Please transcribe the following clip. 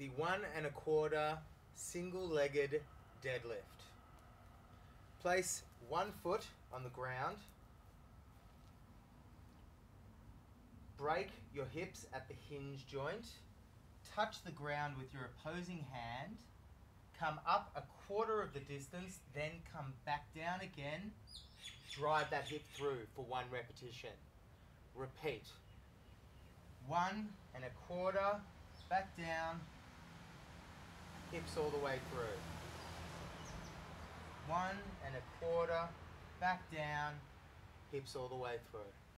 the 1 1/4 single-legged deadlift. Place one foot on the ground. Break your hips at the hinge joint. Touch the ground with your opposing hand. Come up a quarter of the distance, then come back down again. Drive that hip through for 1 repetition. Repeat. 1 1/4, back down, hips all the way through. 1 1/4, back down, hips all the way through.